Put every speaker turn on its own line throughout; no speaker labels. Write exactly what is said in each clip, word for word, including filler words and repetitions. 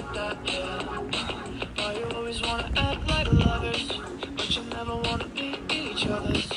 like that, yeah. Why you always wanna act like lovers, but you never wanna be each other's?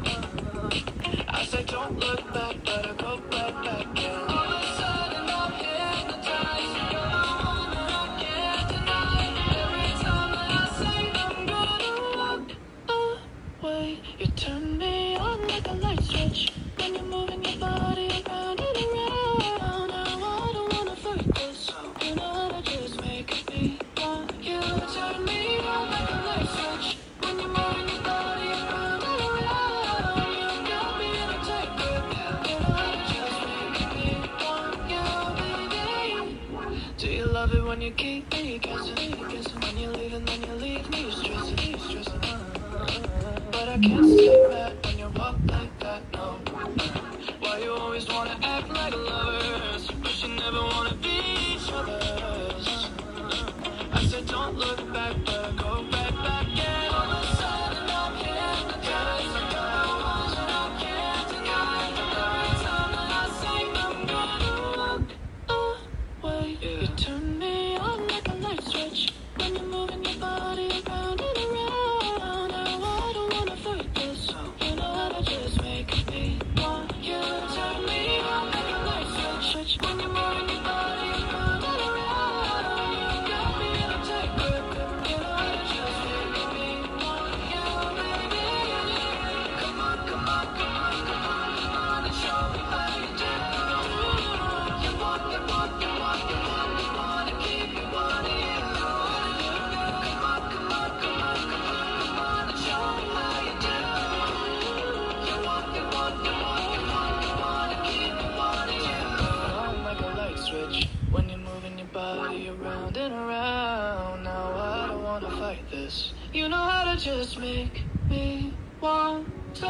I say don't look back, better go right back, yeah. All of a sudden I'm hypnotized. You're the one that I can't deny. Every time that I say I'm gonna walk away, you turn me on like a light switch. When you're moving your body around and around. Now I don't wanna fight this. You know how to just make me want you. Turn me on like a light switch. When you're moving your body around and around. You got me in a tight grip. You know how to just make me want you, baby. Do you love it when you keep me guessing? Guessing when you leave and then you leave me stressing, stressing. But I can't stay mad when you walk like that, no. Why you always wanna act like lovers, but you never wanna be each other's? I said don't look back, but go right back, yeah. All of a sudden I'm hypnotized. I'm the one that I can't deny. Every time that I say I'm gonna walk away, yeah. You turn me on like a light switch. When you're moving your body around and around. Now I don't wanna fight this. You know how to just make me want you. Turn me on like a light switch. When you're moving your body around and around. You got me in a tight grip. You know how to just make me want you, baby. Come on, come on, come on, come on, come on, and show me how you do. You want, you want, you want, you want, you want to keep me wanting you. Come on, come on, come on, come on, come on, and show me how you do. You want, you want, you want, you want, you want to keep me wanting you. On like a light switch when you're moving your body around and around. Now I don't wanna fight this. You know how to just make me want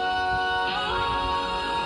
to.